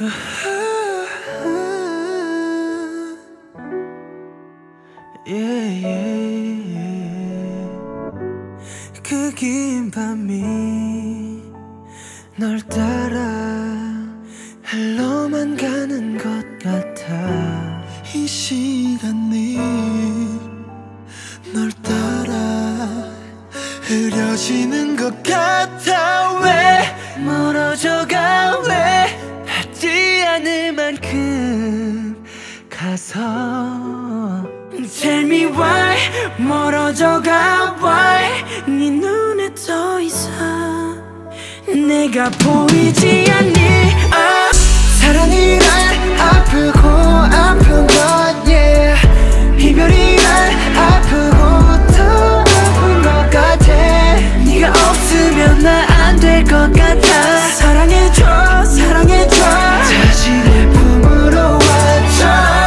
그 긴 밤이 널 따라 흘러만 가는 것 같아. 이 시간이 널 따라 흐려지는 것 같아. 왜 멀어져가, 왜 닿지 않을 만큼 가서 Tell me why 멀어져가, why 네 눈에 더 이상 내가 보이지 않니. 사랑이란 아프고 아픈 것 yeah. 이별이란 아프고 더 아픈 것 같아. 네가 없으면 나 안 될 것 같아. 사랑해줘, 사랑해줘. 다시 내 품으로 와줘.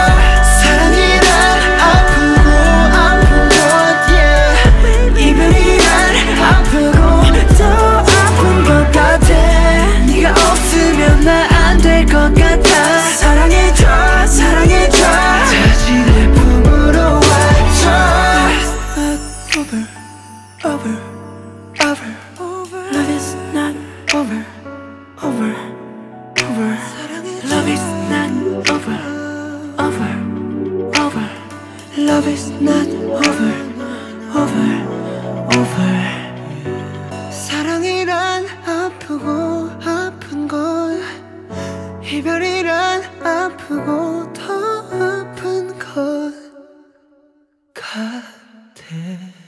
사랑이란 아프고 아픈 것 yeah. 이별이란 아프고 더 아픈 것 같아. 네가 없으면 나 안 될 것 같아. 사랑해줘, 사랑해줘. 다시 내 품으로 와줘. Over, over, over. Love is not over, over, over. Love is not over, over, over. Love is not over, over, over. 사랑이란 아프고 아픈 것, 이별이란 아프고 더 아픈 것 같아.